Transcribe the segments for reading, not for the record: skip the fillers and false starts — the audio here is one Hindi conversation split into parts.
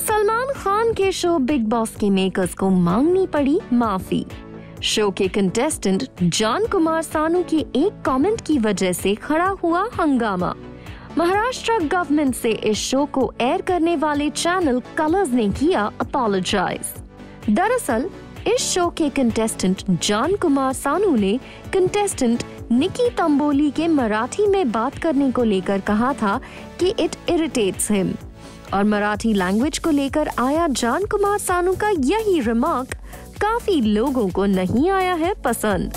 सलमान खान के शो बिग बॉस के मेकर्स को मांगनी पड़ी माफी। शो के कंटेस्टेंट जॉन कुमार सानू के एक कमेंट की वजह से खड़ा हुआ हंगामा। महाराष्ट्र गवर्नमेंट से इस शो को एयर करने वाले चैनल कलर्स ने किया अपॉलोजाइज। दरअसल इस शो के कंटेस्टेंट जॉन कुमार सानू ने कंटेस्टेंट निकी तंबोली के मराठी में बात करने को लेकर कहा था कि इट इरिटेट्स हिम, और मराठी लैंग्वेज को लेकर आया जॉन कुमार सानू का यही रिमार्क काफी लोगों को नहीं आया है पसंद।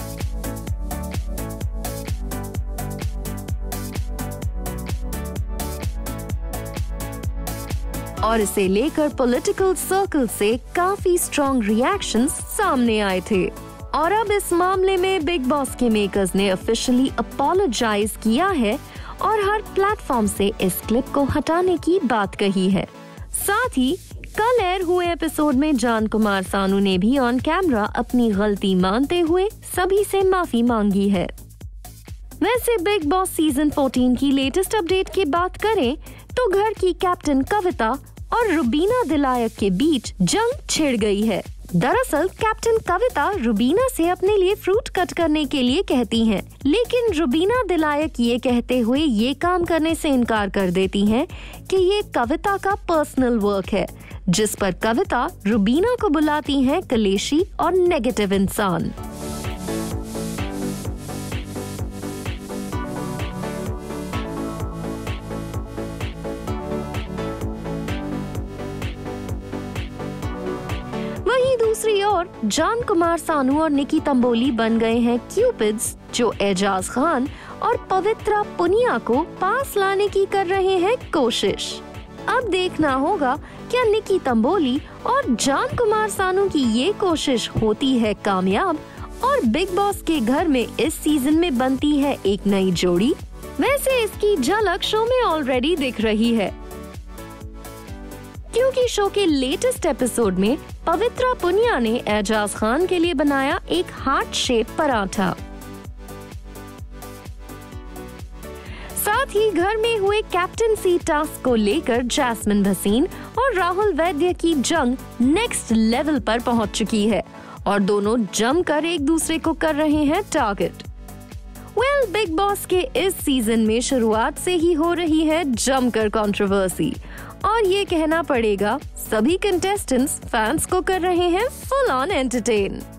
और इसे लेकर पॉलिटिकल सर्कल से काफी स्ट्रॉन्ग रिएक्शंस सामने आए थे। और अब इस मामले में बिग बॉस के मेकर्स ने ऑफिशियली अपॉलोजाइज किया है और हर प्लेटफॉर्म से इस क्लिप को हटाने की बात कही है। साथ ही कल एयर हुए एपिसोड में जॉन कुमार सानू ने भी ऑन कैमरा अपनी गलती मानते हुए सभी से माफी मांगी है। वैसे बिग बॉस सीजन 14 की लेटेस्ट अपडेट की बात करें तो घर की कैप्टन कविता और रुबीना दिलायक के बीच जंग छिड़ गई है। दरअसल कैप्टन कविता रुबीना से अपने लिए फ्रूट कट करने के लिए कहती हैं, लेकिन रुबीना दिलायक ये कहते हुए ये काम करने से इनकार कर देती हैं कि ये कविता का पर्सनल वर्क है, जिस पर कविता रुबीना को बुलाती हैं कलेशी और नेगेटिव इंसान। वहीं दूसरी ओर जॉन कुमार सानू और निकी तंबोली बन गए हैं क्यूपिड्स, जो एजाज खान और पवित्रा पुनिया को पास लाने की कर रहे हैं कोशिश। अब देखना होगा क्या निकी तंबोली और जॉन कुमार सानू की ये कोशिश होती है कामयाब और बिग बॉस के घर में इस सीजन में बनती है एक नई जोड़ी। वैसे इसकी झलक शो में ऑलरेडी दिख रही है, क्योंकि शो के लेटेस्ट एपिसोड में पवित्रा पुनिया ने एजाज खान के लिए बनाया एक हार्ट शेप पराठा। साथ ही घर में हुए कैप्टनसी टास्क को लेकर जैस्मिन भसीन और राहुल वैद्य की जंग नेक्स्ट लेवल पर पहुंच चुकी है और दोनों जमकर एक दूसरे को कर रहे हैं टारगेट। बिग बॉस के इस सीजन में शुरुआत से ही हो रही है जमकर कंट्रोवर्सी, और ये कहना पड़ेगा सभी कंटेस्टेंट्स फैंस को कर रहे हैं फुल ऑन एंटरटेन।